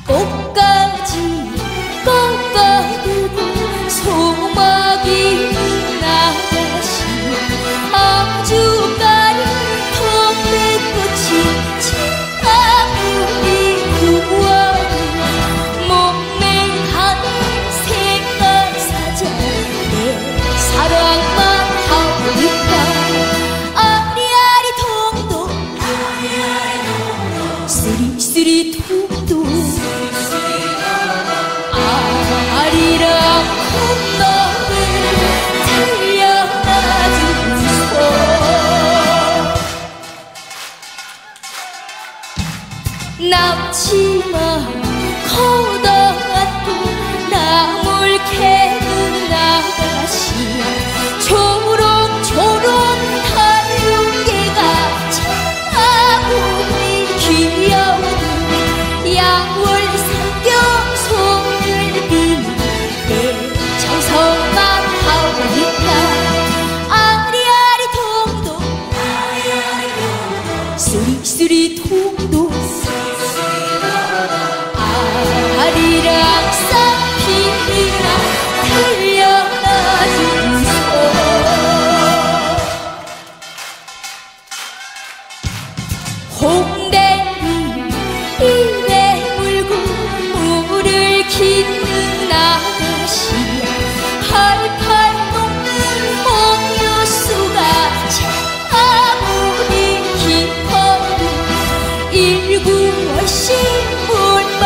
꽃가지 꺾어두고 소막이 나가시 아주까지 동백꽃이 아무리 구워도 목매하는 생각사자 내 사랑만 하오니까 아리아리 동동 쓰리쓰리 동동 아리랑 콧노를 들려놔주소 남치마 커다랗고 나물 캐는 아가씨 초롱초롱 달육개가 참아보니 귀여운 양월 삼경 손을 비는 내 정성만 하오니까 아리아리 동동 쓰리쓰리 동동 아리랑 쌍피랑 들려놔주소 홍대비 입에 물고 물을 깃는 아가씨 팔팔 녹는 목유수가 아무리 깊어도 일구월씩 물만